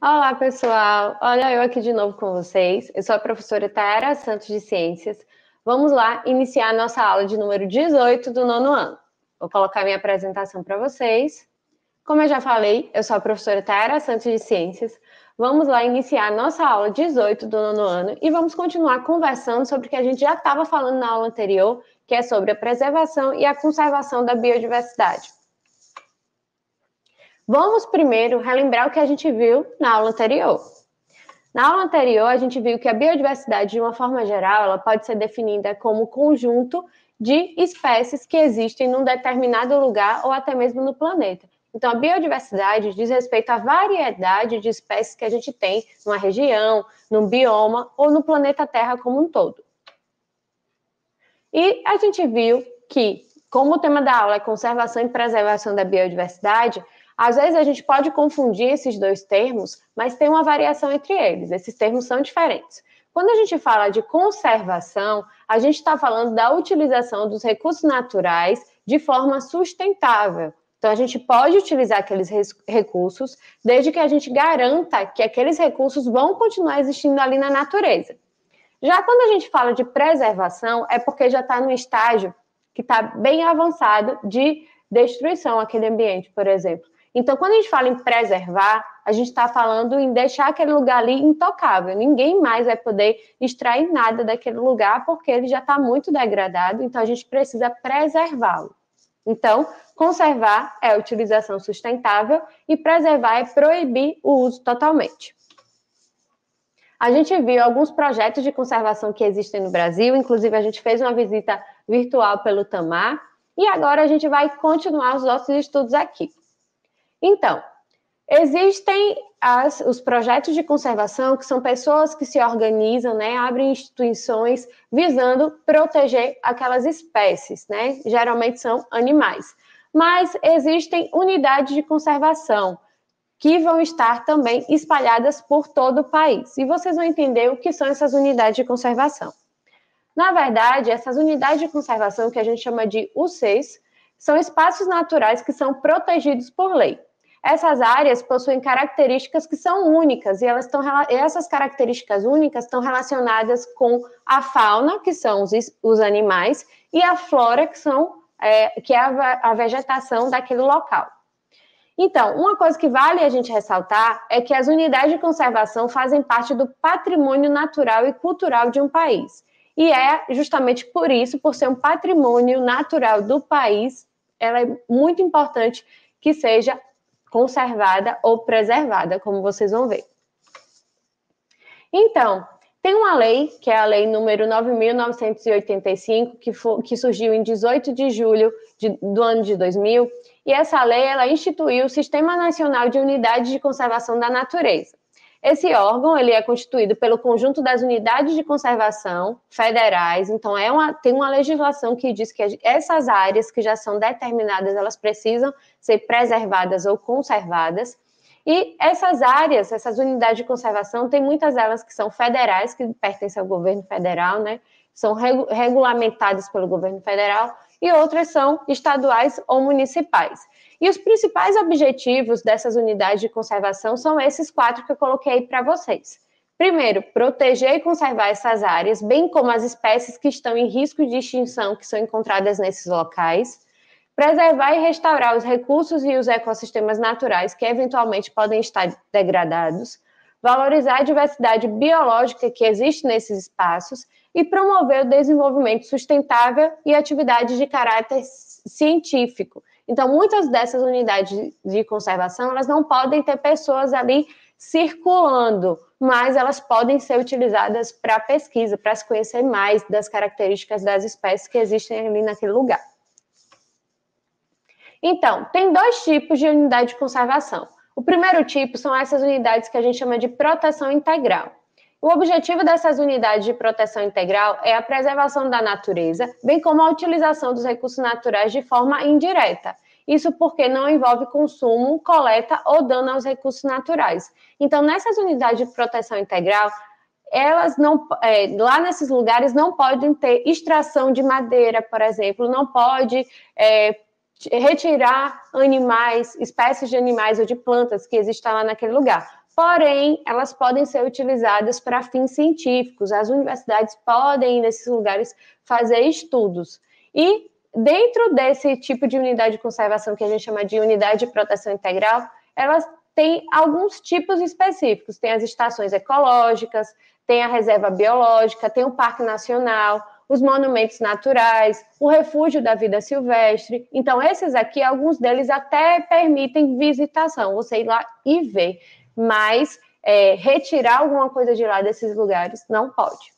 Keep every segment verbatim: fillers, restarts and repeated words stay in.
Olá, pessoal! Olha, eu aqui de novo com vocês. Eu sou a professora Tayara Santos de Ciências. Vamos lá iniciar a nossa aula de número dezoito do nono ano. Vou colocar minha apresentação para vocês. Como eu já falei, eu sou a professora Tayara Santos de Ciências. Vamos lá iniciar a nossa aula dezoito do nono ano e vamos continuar conversando sobre o que a gente já estava falando na aula anterior, que é sobre a preservação e a conservação da biodiversidade. Vamos primeiro relembrar o que a gente viu na aula anterior. Na aula anterior, a gente viu que a biodiversidade, de uma forma geral, ela pode ser definida como conjunto de espécies que existem num determinado lugar ou até mesmo no planeta. Então, a biodiversidade diz respeito à variedade de espécies que a gente tem numa região, num bioma ou no planeta Terra como um todo. E a gente viu que, como o tema da aula é conservação e preservação da biodiversidade, às vezes a gente pode confundir esses dois termos, mas tem uma variação entre eles. Esses termos são diferentes. Quando a gente fala de conservação, a gente está falando da utilização dos recursos naturais de forma sustentável. Então, a gente pode utilizar aqueles recursos desde que a gente garanta que aqueles recursos vão continuar existindo ali na natureza. Já quando a gente fala de preservação, é porque já está no estágio que está bem avançado de destruição aquele ambiente, por exemplo. Então, quando a gente fala em preservar, a gente está falando em deixar aquele lugar ali intocável. Ninguém mais vai poder extrair nada daquele lugar porque ele já está muito degradado, então a gente precisa preservá-lo. Então, conservar é a utilização sustentável e preservar é proibir o uso totalmente. A gente viu alguns projetos de conservação que existem no Brasil, inclusive a gente fez uma visita virtual pelo Tamar, e agora a gente vai continuar os nossos estudos aqui. Então, existem as, os projetos de conservação, que são pessoas que se organizam, né, abrem instituições visando proteger aquelas espécies, né? Geralmente são animais. Mas existem unidades de conservação, que vão estar também espalhadas por todo o país. E vocês vão entender o que são essas unidades de conservação. Na verdade, essas unidades de conservação, que a gente chama de U Cs, são espaços naturais que são protegidos por lei. Essas áreas possuem características que são únicas, e elas estão, essas características únicas estão relacionadas com a fauna, que são os, os animais, e a flora, que, são, é, que é a, a vegetação daquele local. Então, uma coisa que vale a gente ressaltar é que as unidades de conservação fazem parte do patrimônio natural e cultural de um país. E é justamente por isso, por ser um patrimônio natural do país, ela é muito importante que seja conservada ou preservada, como vocês vão ver. Então, tem uma lei, que é a lei número nove mil novecentos e oitenta e cinco, que, for, que surgiu em dezoito de julho de, do ano de dois mil, e essa lei ela instituiu o Sistema Nacional de Unidades de Conservação da Natureza. Esse órgão ele é constituído pelo conjunto das unidades de conservação federais, então é uma, tem uma legislação que diz que essas áreas que já são determinadas, elas precisam ser preservadas ou conservadas, e essas áreas, essas unidades de conservação, tem muitas delas que são federais, que pertencem ao governo federal, né? São regu regulamentadas pelo governo federal, e outras são estaduais ou municipais. E os principais objetivos dessas unidades de conservação são esses quatro que eu coloquei para vocês. Primeiro, proteger e conservar essas áreas, bem como as espécies que estão em risco de extinção que são encontradas nesses locais. Preservar e restaurar os recursos e os ecossistemas naturais que eventualmente podem estar degradados. Valorizar a diversidade biológica que existe nesses espaços e promover o desenvolvimento sustentável e atividades de caráter científico. Então, muitas dessas unidades de conservação, elas não podem ter pessoas ali circulando, mas elas podem ser utilizadas para pesquisa, para se conhecer mais das características das espécies que existem ali naquele lugar. Então, tem dois tipos de unidade de conservação. O primeiro tipo são essas unidades que a gente chama de proteção integral. O objetivo dessas unidades de proteção integral é a preservação da natureza, bem como a utilização dos recursos naturais de forma indireta. Isso porque não envolve consumo, coleta ou dano aos recursos naturais. Então, nessas unidades de proteção integral, elas não, é, lá nesses lugares não podem ter extração de madeira, por exemplo, não pode é, retirar animais, espécies de animais ou de plantas que existam lá naquele lugar. porém, elas podem ser utilizadas para fins científicos. As universidades podem ir nesses lugares fazer estudos. E dentro desse tipo de unidade de conservação que a gente chama de unidade de proteção integral, elas têm alguns tipos específicos. Tem as estações ecológicas, tem a reserva biológica, tem o Parque Nacional, os monumentos naturais, o refúgio da vida silvestre. Então, esses aqui, alguns deles até permitem visitação, você ir lá e ver. Mas é, retirar alguma coisa de lá desses lugares não pode.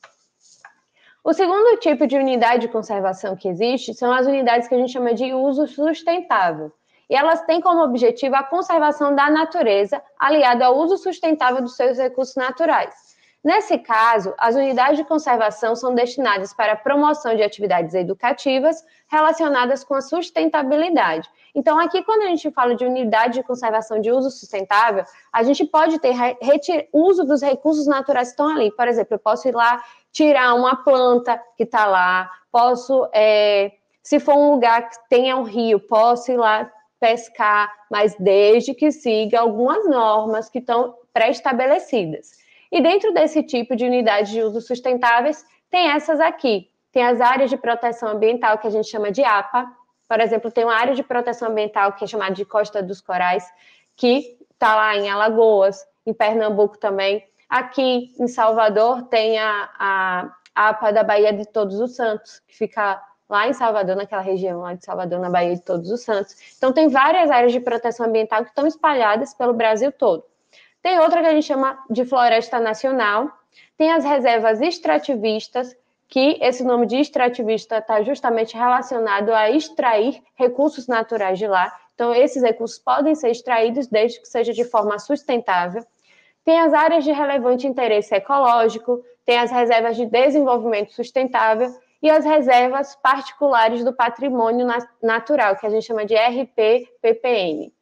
O segundo tipo de unidade de conservação que existe são as unidades que a gente chama de uso sustentável. E elas têm como objetivo a conservação da natureza, aliado ao uso sustentável dos seus recursos naturais. Nesse caso, as unidades de conservação são destinadas para a promoção de atividades educativas relacionadas com a sustentabilidade. Então, aqui, quando a gente fala de unidade de conservação de uso sustentável, a gente pode ter uso dos recursos naturais que estão ali. Por exemplo, eu posso ir lá tirar uma planta que está lá, posso, é, se for um lugar que tenha um rio, posso ir lá pescar, mas desde que siga algumas normas que estão pré-estabelecidas. E dentro desse tipo de unidades de uso sustentáveis, tem essas aqui. Tem as áreas de proteção ambiental, que a gente chama de A P A. Por exemplo, tem uma área de proteção ambiental que é chamada de Costa dos Corais, que está lá em Alagoas, em Pernambuco também. Aqui em Salvador tem a, a, a A P A da Baía de Todos os Santos, que fica lá em Salvador, naquela região lá de Salvador, na Baía de Todos os Santos. Então, tem várias áreas de proteção ambiental que estão espalhadas pelo Brasil todo. Tem outra que a gente chama de floresta nacional, tem as reservas extrativistas, que esse nome de extrativista está justamente relacionado a extrair recursos naturais de lá. Então, esses recursos podem ser extraídos desde que seja de forma sustentável. Tem as áreas de relevante interesse ecológico, tem as reservas de desenvolvimento sustentável e as reservas particulares do patrimônio natural, que a gente chama de R P P P N.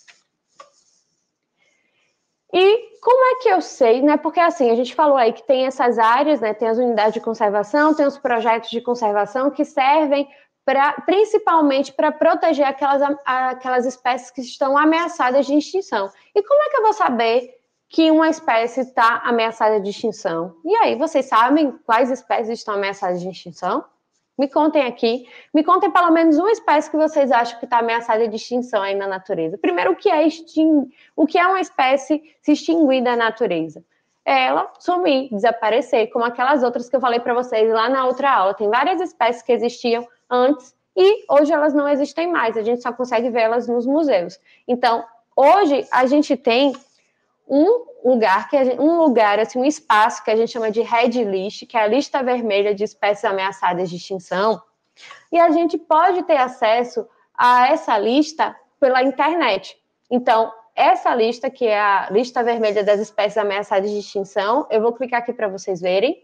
E como é que eu sei, né? Porque assim, a gente falou aí que tem essas áreas, né? Tem as unidades de conservação, tem os projetos de conservação que servem pra, principalmente para proteger aquelas, aquelas espécies que estão ameaçadas de extinção. E como é que eu vou saber que uma espécie está ameaçada de extinção? E aí, vocês sabem quais espécies estão ameaçadas de extinção? Me contem aqui, me contem pelo menos uma espécie que vocês acham que está ameaçada de extinção aí na natureza. Primeiro, o que é extin... o que é uma espécie se extinguir da natureza? É ela sumir, desaparecer, como aquelas outras que eu falei para vocês lá na outra aula. Tem várias espécies que existiam antes e hoje elas não existem mais, a gente só consegue vê-las nos museus. Então, hoje a gente tem um lugar, que gente, um lugar, assim, um espaço que a gente chama de Red List, que é a lista vermelha de espécies ameaçadas de extinção, e a gente pode ter acesso a essa lista pela internet. Então, essa lista, que é a lista vermelha das espécies ameaçadas de extinção, eu vou clicar aqui para vocês verem,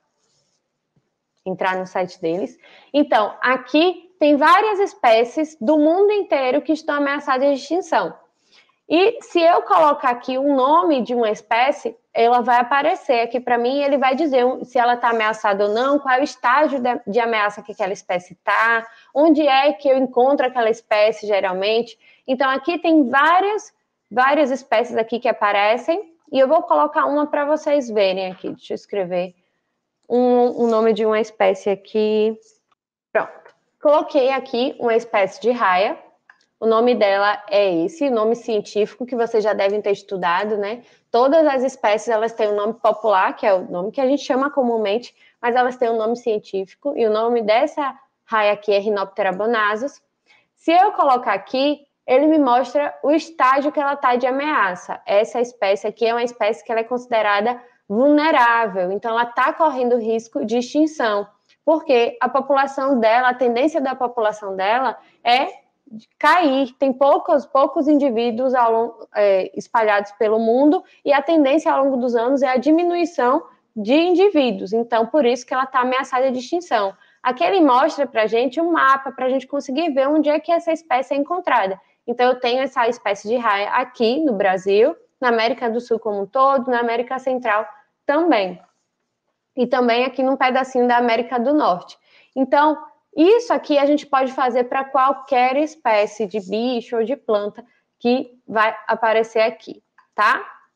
entrar no site deles. Então, aqui tem várias espécies do mundo inteiro que estão ameaçadas de extinção. E se eu colocar aqui o nome de uma espécie, ela vai aparecer aqui para mim e ele vai dizer se ela está ameaçada ou não, qual é o estágio de, de ameaça que aquela espécie está, onde é que eu encontro aquela espécie geralmente. Então, aqui tem várias, várias espécies aqui que aparecem e eu vou colocar uma para vocês verem aqui. Deixa eu escrever um, um nome de uma espécie aqui. Pronto. Coloquei aqui uma espécie de raia. O nome dela é esse, o nome científico que vocês já devem ter estudado, né? Todas as espécies, elas têm um nome popular, que é o nome que a gente chama comumente, mas elas têm um nome científico, e o nome dessa raia aqui é Rhinoptera bonasus. Se eu colocar aqui, ele me mostra o estágio que ela está de ameaça. Essa espécie aqui é uma espécie que ela é considerada vulnerável, então ela está correndo risco de extinção, porque a população dela, a tendência da população dela é cair, tem poucos, poucos indivíduos ao longo, é, espalhados pelo mundo e a tendência ao longo dos anos é a diminuição de indivíduos, então por isso que ela está ameaçada de extinção. Aqui ele mostra para a gente um mapa para a gente conseguir ver onde é que essa espécie é encontrada. Então eu tenho essa espécie de raia aqui no Brasil, na América do Sul como um todo, na América Central também. E também aqui num pedacinho da América do Norte. Então, isso aqui a gente pode fazer para qualquer espécie de bicho ou de planta que vai aparecer aqui, tá?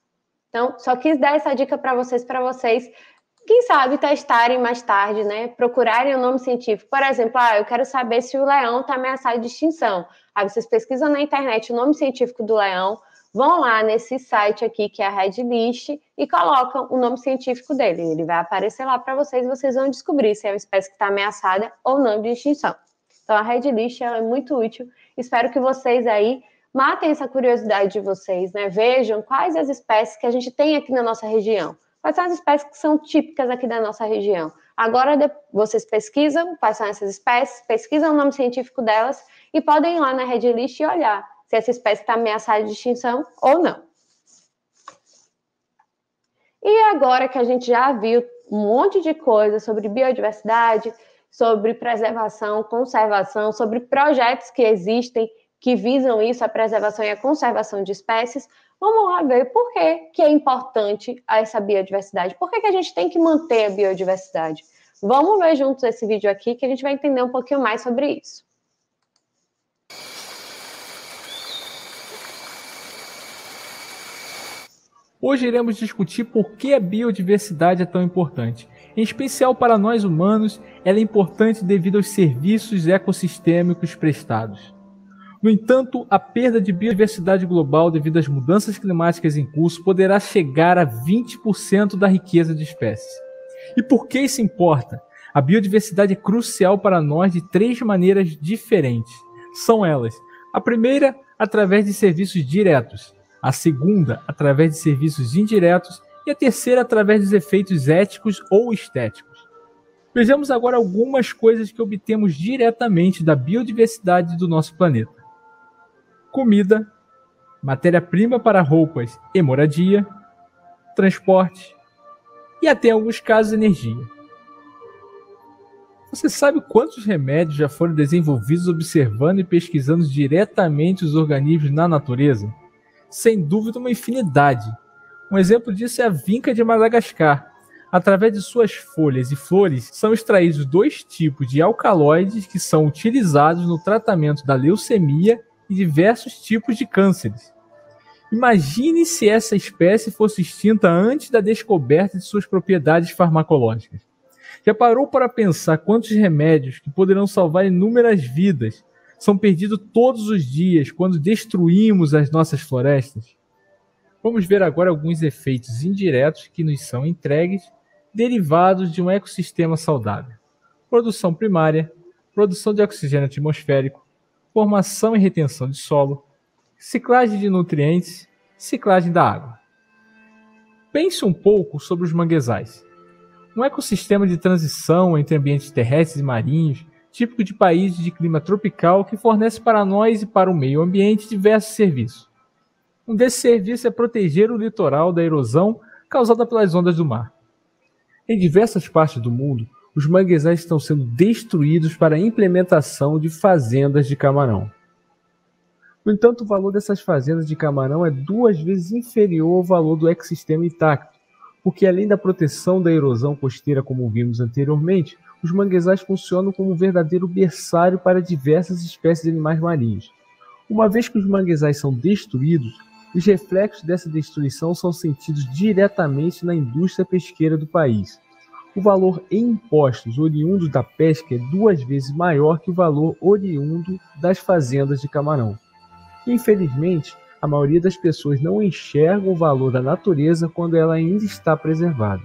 Então, só quis dar essa dica para vocês, para vocês, quem sabe, testarem mais tarde, né? Procurarem o nome científico. Por exemplo, ah, eu quero saber se o leão está ameaçado de extinção. Aí vocês pesquisam na internet o nome científico do leão, vão lá nesse site aqui, que é a Red List, e colocam o nome científico dele. Ele vai aparecer lá para vocês e vocês vão descobrir se é uma espécie que está ameaçada ou não de extinção. Então, a Red List ela é muito útil. Espero que vocês aí matem essa curiosidade de vocês, né? Vejam quais as espécies que a gente tem aqui na nossa região. Quais são as espécies que são típicas aqui da nossa região. Agora, vocês pesquisam quais são essas espécies, pesquisam o nome científico delas e podem ir lá na Red List e olhar se essa espécie está ameaçada de extinção ou não. E agora que a gente já viu um monte de coisa sobre biodiversidade, sobre preservação, conservação, sobre projetos que existem que visam isso, a preservação e a conservação de espécies, vamos lá ver por que, que é importante essa biodiversidade, por que, que a gente tem que manter a biodiversidade. Vamos ver juntos esse vídeo aqui que a gente vai entender um pouquinho mais sobre isso. Hoje iremos discutir por que a biodiversidade é tão importante. Em especial para nós humanos, ela é importante devido aos serviços ecossistêmicos prestados. No entanto, a perda de biodiversidade global devido às mudanças climáticas em curso poderá chegar a vinte por cento da riqueza de espécies. E por que isso importa? A biodiversidade é crucial para nós de três maneiras diferentes. São elas: a primeira, através de serviços diretos; a segunda, através de serviços indiretos; e a terceira, através dos efeitos éticos ou estéticos. Vejamos agora algumas coisas que obtemos diretamente da biodiversidade do nosso planeta. Comida, matéria-prima para roupas e moradia, transporte e até em alguns casos energia. Você sabe quantos remédios já foram desenvolvidos observando e pesquisando diretamente os organismos na natureza? Sem dúvida, uma infinidade. Um exemplo disso é a vinca de Madagascar. Através de suas folhas e flores, são extraídos dois tipos de alcaloides que são utilizados no tratamento da leucemia e diversos tipos de cânceres. Imagine se essa espécie fosse extinta antes da descoberta de suas propriedades farmacológicas. Já parou para pensar quantos remédios que poderão salvar inúmeras vidas são perdidos todos os dias quando destruímos as nossas florestas? Vamos ver agora alguns efeitos indiretos que nos são entregues derivados de um ecossistema saudável. Produção primária, produção de oxigênio atmosférico, formação e retenção de solo, ciclagem de nutrientes, ciclagem da água. Pense um pouco sobre os manguezais. Um ecossistema de transição entre ambientes terrestres e marinhos, típico de países de clima tropical que fornece para nós e para o meio ambiente diversos serviços. Um desses serviços é proteger o litoral da erosão causada pelas ondas do mar. Em diversas partes do mundo, os manguezais estão sendo destruídos para a implementação de fazendas de camarão. No entanto, o valor dessas fazendas de camarão é duas vezes inferior ao valor do ecossistema intacto, porque além da proteção da erosão costeira, como vimos anteriormente, os manguezais funcionam como um verdadeiro berçário para diversas espécies de animais marinhos. Uma vez que os manguezais são destruídos, os reflexos dessa destruição são sentidos diretamente na indústria pesqueira do país. O valor em impostos oriundos da pesca é duas vezes maior que o valor oriundo das fazendas de camarão. Infelizmente, a maioria das pessoas não enxerga o valor da natureza quando ela ainda está preservada.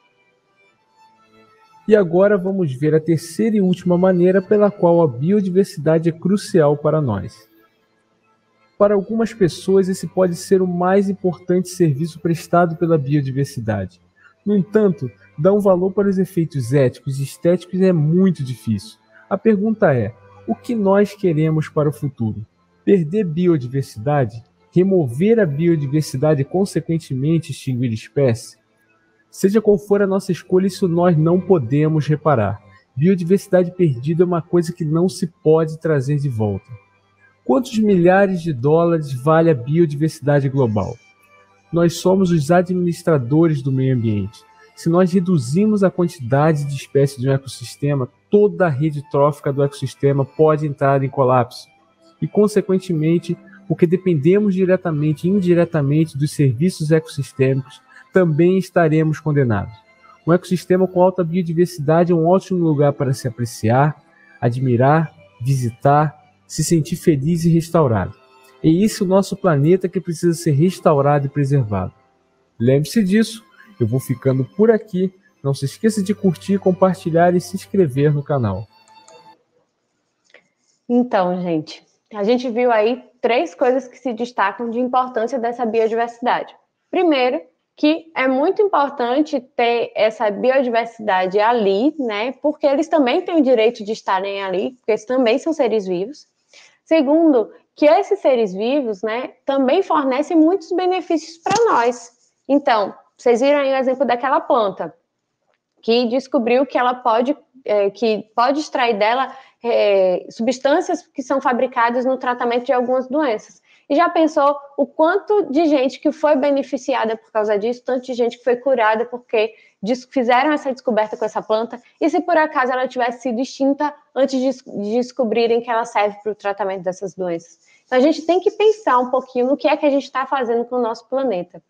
E agora vamos ver a terceira e última maneira pela qual a biodiversidade é crucial para nós. Para algumas pessoas, esse pode ser o mais importante serviço prestado pela biodiversidade. No entanto, dar um valor para os efeitos éticos e estéticos é muito difícil. A pergunta é: o que nós queremos para o futuro? Perder biodiversidade? Remover a biodiversidade e, consequentemente, extinguir espécies? Seja qual for a nossa escolha, isso nós não podemos reparar. Biodiversidade perdida é uma coisa que não se pode trazer de volta. Quantos milhares de dólares vale a biodiversidade global? Nós somos os administradores do meio ambiente. Se nós reduzirmos a quantidade de espécies de um ecossistema, toda a rede trófica do ecossistema pode entrar em colapso. E, consequentemente, porque dependemos diretamente e indiretamente dos serviços ecossistêmicos, também estaremos condenados. Um ecossistema com alta biodiversidade é um ótimo lugar para se apreciar, admirar, visitar, se sentir feliz e restaurado. É esse o nosso planeta que precisa ser restaurado e preservado. Lembre-se disso, eu vou ficando por aqui. Não se esqueça de curtir, compartilhar e se inscrever no canal. Então, gente, a gente viu aí três coisas que se destacam de importância dessa biodiversidade. Primeiro, que é muito importante ter essa biodiversidade ali, né? Porque eles também têm o direito de estarem ali, porque eles também são seres vivos. Segundo, que esses seres vivos, né, também fornecem muitos benefícios para nós. Então, vocês viram aí o exemplo daquela planta, que descobriu que ela pode, é, que pode extrair dela é, substâncias que são fabricadas no tratamento de algumas doenças. E já pensou o quanto de gente que foi beneficiada por causa disso, tanto de gente que foi curada porque fizeram essa descoberta com essa planta, e se por acaso ela tivesse sido extinta antes de descobrirem que ela serve para o tratamento dessas doenças. Então a gente tem que pensar um pouquinho no que é que a gente está fazendo com o nosso planeta.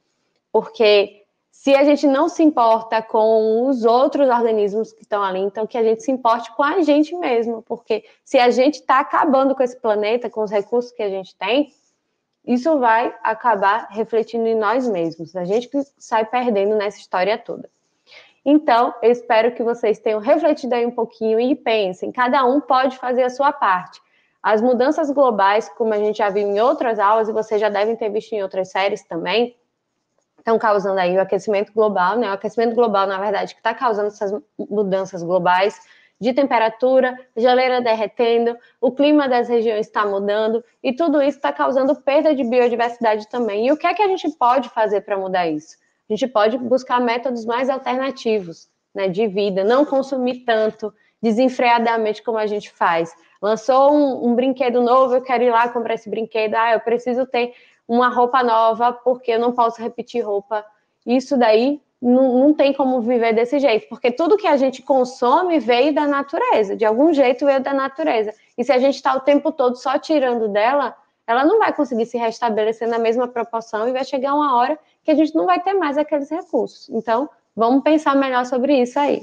Porque se a gente não se importa com os outros organismos que estão ali, então que a gente se importe com a gente mesmo. Porque se a gente está acabando com esse planeta, com os recursos que a gente tem, isso vai acabar refletindo em nós mesmos. A gente que sai perdendo nessa história toda. Então, eu espero que vocês tenham refletido aí um pouquinho e pensem, cada um pode fazer a sua parte. As mudanças globais, como a gente já viu em outras aulas, e vocês já devem ter visto em outras séries também, estão causando aí o aquecimento global, né? O aquecimento global, na verdade, que está causando essas mudanças globais de temperatura, geleira derretendo, o clima das regiões está mudando, e tudo isso está causando perda de biodiversidade também. E o que é que a gente pode fazer para mudar isso? A gente pode buscar métodos mais alternativos, né, de vida, não consumir tanto, desenfreadamente como a gente faz. Lançou um, um brinquedo novo, eu quero ir lá comprar esse brinquedo, ah, eu preciso ter uma roupa nova, porque eu não posso repetir roupa. Isso daí não, não tem como viver desse jeito, porque tudo que a gente consome veio da natureza, de algum jeito veio da natureza. E se a gente está o tempo todo só tirando dela, ela não vai conseguir se restabelecer na mesma proporção e vai chegar uma hora que a gente não vai ter mais aqueles recursos. Então, vamos pensar melhor sobre isso aí.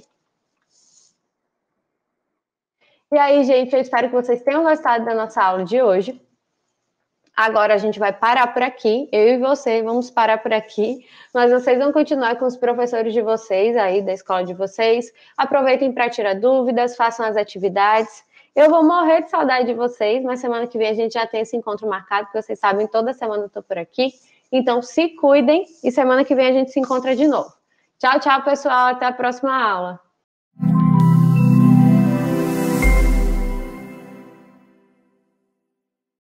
E aí, gente, eu espero que vocês tenham gostado da nossa aula de hoje. Agora a gente vai parar por aqui, eu e você vamos parar por aqui, mas vocês vão continuar com os professores de vocês aí, da escola de vocês. Aproveitem para tirar dúvidas, façam as atividades. Eu vou morrer de saudade de vocês, mas semana que vem a gente já tem esse encontro marcado, porque vocês sabem, toda semana eu estou por aqui. Então se cuidem e semana que vem a gente se encontra de novo. Tchau, tchau, pessoal, até a próxima aula.